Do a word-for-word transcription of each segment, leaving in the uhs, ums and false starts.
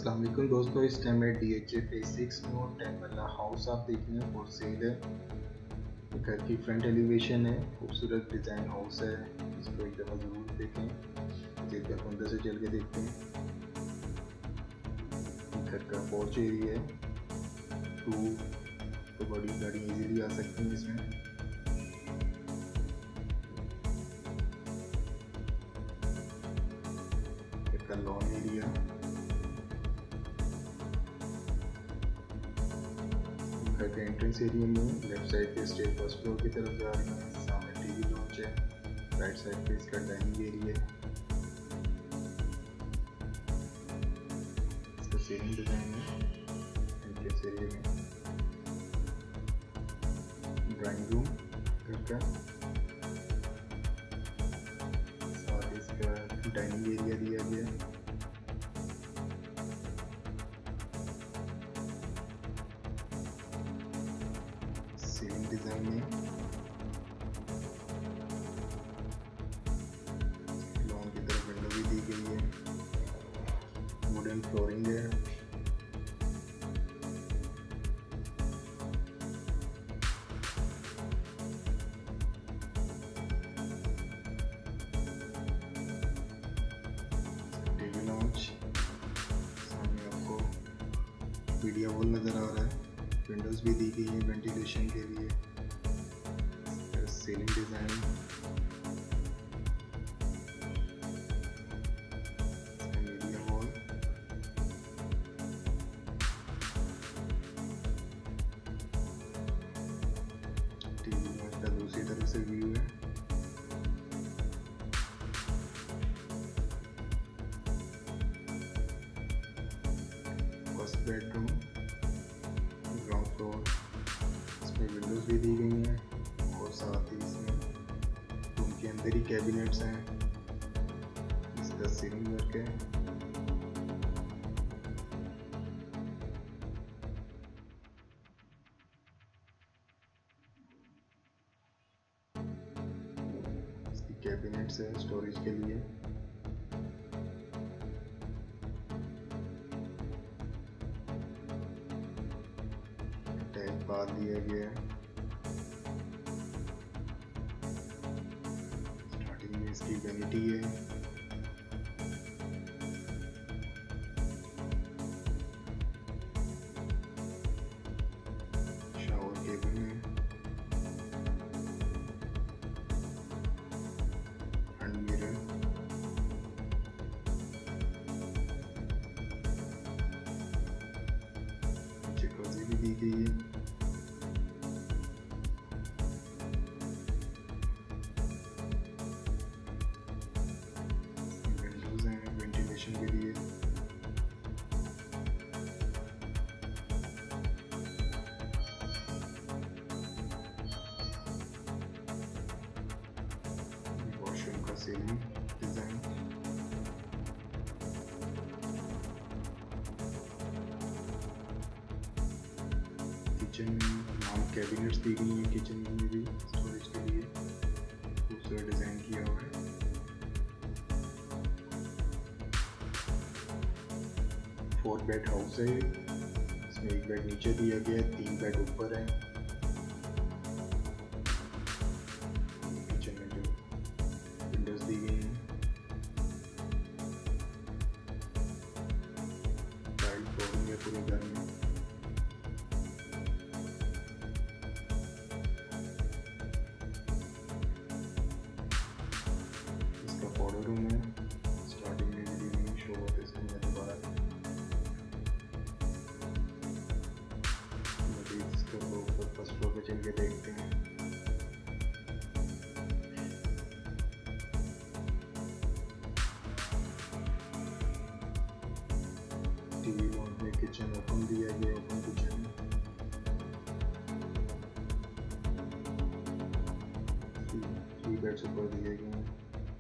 अस्सलाम वालेकुम दोस्तों, इस टाइम में D H A phase six में और टेन वाला हाउस आप देख रहे हैं फॉर सेल है। घर की फ्रंट एलिवेशन है, खूबसूरत डिज़ाइन हाउस है, इसको एक दफ़ा ज़रूर देखें। एक बार अंदर से चल के देखते हैं। घर का पोर्च एरिया है, टू तो बड़ी गाड़ी इजीली आ सकती है इसमें। घर का लॉन एरिया, घर के एंट्रेंस एरिया में लेफ्ट साइड पे स्टेज फर्स्ट फ्लोर की तरफ जा रही है। सामने टीवी लॉन्च है, राइट साइड पे इसका डाइनिंग एरिया है। इसका सीलिंग डिजाइन है। एंट्रेंस एरिया में ड्राइंग रूम घर का, साथ इसका डाइनिंग एरिया दिया गया है। सीलिंग डिजाइन में लॉन की तरफ विंडो भी दी गई है। वुडन फ्लोरिंग है। टीवी लॉन्च, सामने आपको मीडिया वॉल नजर आ रहा है। विंडोज भी दी गई है वेंटिलेशन के लिए। Ceiling design, media wall, TV का दूसरी तरफ से व्यू है। फर्स्ट बेडरूम, ग्राउंड फ्लोर, इसमें विंडोज भी दी गई हैं और साथ ही इसमें रूम के अंदर ही कैबिनेट्स हैं। इसका सीलिंग वर्क है। इसकी कैबिनेट्स है स्टोरेज के लिए। टैग बार दिया गया है। स्टार्टिंग में इसकी वैनिटी है। शावर केबिन है। हैंड मिरर, नीचे कॉजी भी दी गई है। विंडोज हैं वेंटिलेशन के लिए। वॉशरूम का सीलिंग डिजाइन, किचन में तमाम कैबिनेट्स दी गई हैं। किचन में भी स्टोरेज के लिए खूबसूरत डिजाइन किया हुआ है। फोर बेड हाउस है। इसमें एक बेड नीचे दिया गया है, तीन बेड ऊपर है। किचन में जो विंडोज दी गई हैं, टाइल फ्लोरिंग है पूरे घर में। इसका पाउडर रूम है। स्टार्टिंग में वीडियो में शो होता है, इसको मैं दोबारा इसको ऊपर फर्स्ट फ्लोर पे चल के देखते हैं। टीवी लॉन्च में किचन ओपन दिया गया, ओपन किचन। थ्री बेड्स ऊपर दिए गए हैं।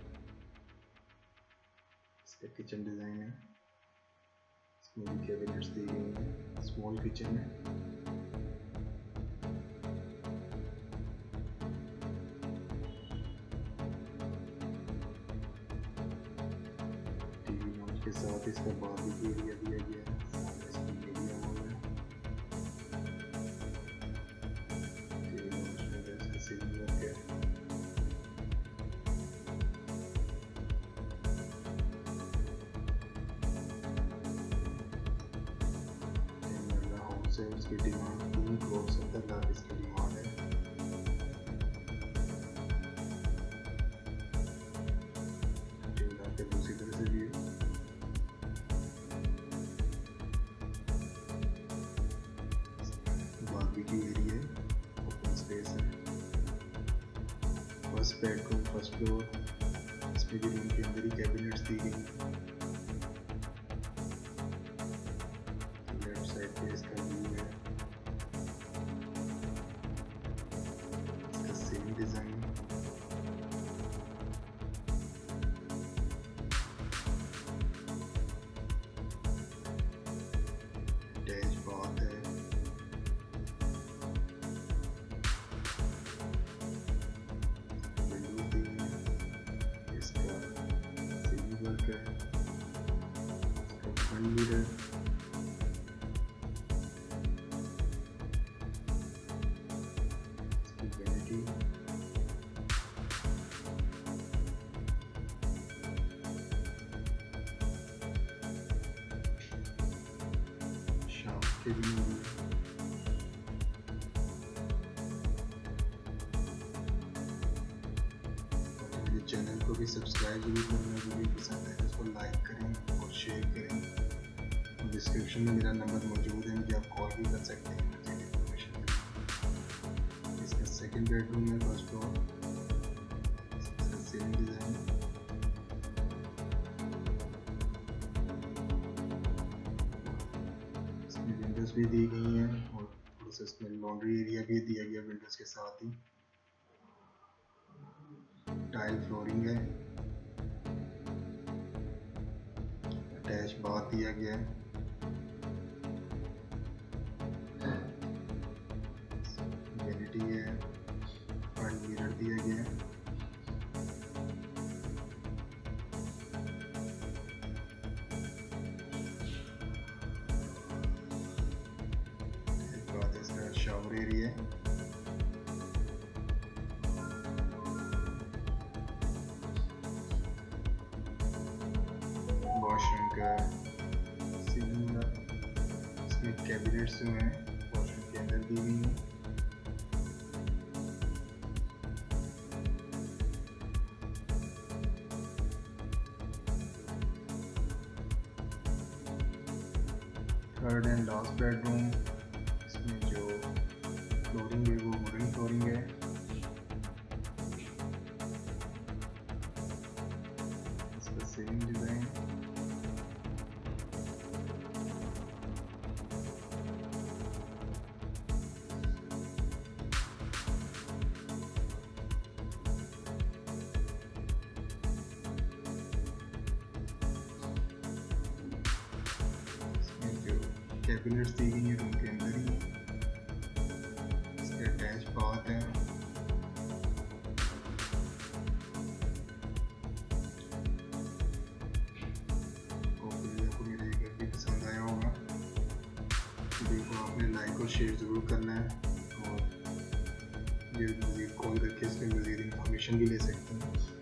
इसका किचन डिजाइन है। इसमें भी कैबिनेट्स दी गई हैं। स्मॉल किचन है। टीवी लॉन्च के साथ इसका बारबेक्यू एरिया दिया गया है। इसकी डिमांड तीन करोड़ सत्तर लाख इसकी डिमांड है। के दूसरी तरह से भी बारबेक्यू एरिया है, ओपन स्पेस है, फर्स्ट बेडरूम फर्स्ट फ्लोर, इसमें भी रूम के अंदर ही कैबिनेट्स दी गई हैं। लेफ्ट साइड पे इसका व्यू है, इसका सेम डिजाइन, अटैच बाथ है, विंडोज दी हैं, इसका सीलिंग वर्क है, इसका फ्रंट मिरर, इसकी वैनिटी, शाम के भी है। चैनल को भी सब्सक्राइब जरूर करना, वीडियो पसंद है तो इसको लाइक करें और शेयर करें। डिस्क्रिप्शन में मेरा नंबर मौजूद है, मुझे आप कॉल भी कर सकते हैं मुझे इन्फॉर्मेशन के लिए। इसका सेकंड बेडरूम है, फर्स्ट फ्लोर, इसका सेम डिज़ाइन, इसमें विंडोज भी दी गई हैं और थोड़ा सा इसमें लॉन्ड्री एरिया भी दिया गया विंडोज के साथ ही। टाइल फ्लोरिंग है, अटैच बाथ दिया गया है, वैनिटी है, फ्रंट मिरर दिया गया है, एक बाद इसका शावर एरिया है, वॉशरूम का सीलिंग, इसमें कैबिनेट्स जो हैं वॉशरूम के अंदर दी हुई हैं। थर्ड एंड लास्ट बेडरूम, इसमें जो फ्लोरिंग है वो वुडन फ्लोरिंग है, इसका सेम डिज़ाइन, कैबिनेट्स दी गई हैं रूम के अंदर ही, इसके अटैच बाथ है, आपको मेरा ये घर भी पसंद आया होगा। वीडियो को आपने लाइक और शेयर ज़रूर करना है और ये मज़ीद कॉल करके इसमें मज़ीद इंफॉर्मेशन भी ले सकते हैं।